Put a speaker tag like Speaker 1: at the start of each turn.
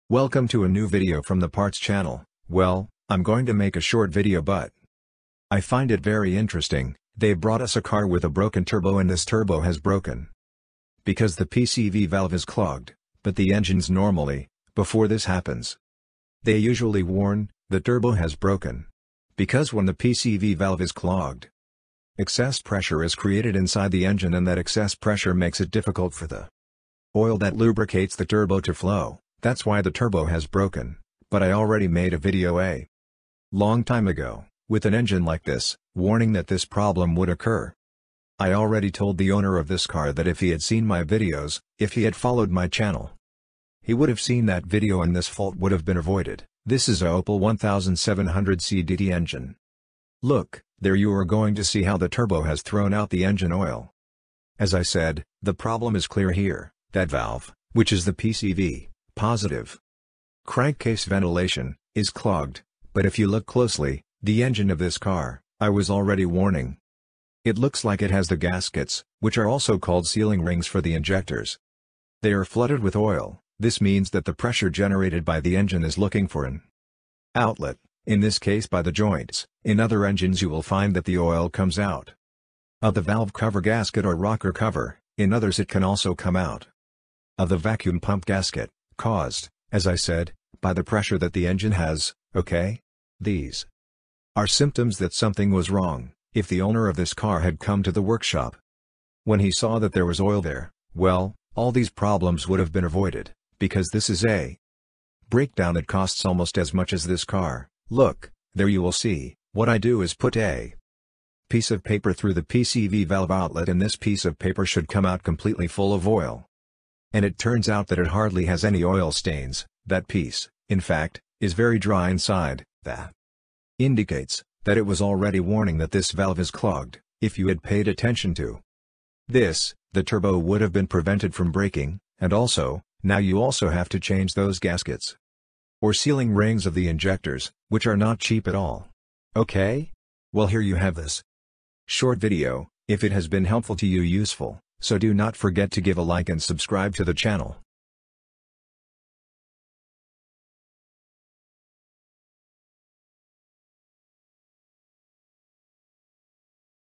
Speaker 1: Welcome to a new video from the Parts channel. Well, I'm going to make a short video but I find it very interesting. They brought us a car with a broken turbo and this turbo has broken because the PCV valve is clogged, but the engines normally, before this happens, they usually warn, the turbo has broken. Because when the PCV valve is clogged, excess pressure is created inside the engine and that excess pressure makes it difficult for the oil that lubricates the turbo to flow. That's why the turbo has broken, but I already made a video a long time ago, with an engine like this, warning that this problem would occur. I already told the owner of this car that if he had seen my videos, if he had followed my channel, he would have seen that video and this fault would have been avoided. This is a Opel 1700 CDT engine. Look, there you are going to see how the turbo has thrown out the engine oil. As I said, the problem is clear here, that valve, which is the PCV, positive crankcase ventilation, is clogged, but if you look closely, the engine of this car, I was already warning. It looks like it has the gaskets, which are also called sealing rings for the injectors. They are flooded with oil. This means that the pressure generated by the engine is looking for an outlet, in this case by the joints. In other engines you will find that the oil comes out of the valve cover gasket or rocker cover, in others it can also come out of the vacuum pump gasket, caused, as I said, by the pressure that the engine has. Okay? These are symptoms that something was wrong. If the owner of this car had come to the workshop when he saw that there was oil there, well, all these problems would have been avoided, because this is a breakdown that costs almost as much as this car. Look, there you will see. What I do is put a piece of paper through the PCV valve outlet and this piece of paper should come out completely full of oil. And it turns out that it hardly has any oil stains. That piece, in fact, is very dry inside. That indicates that it was already warning that this valve is clogged. If you had paid attention to this, the turbo would have been prevented from breaking, and also, now you also have to change those gaskets or sealing rings of the injectors, which are not cheap at all. Okay? Well, here you have this short video. If it has been helpful to you, useful, so do not forget to give a like and subscribe to the channel.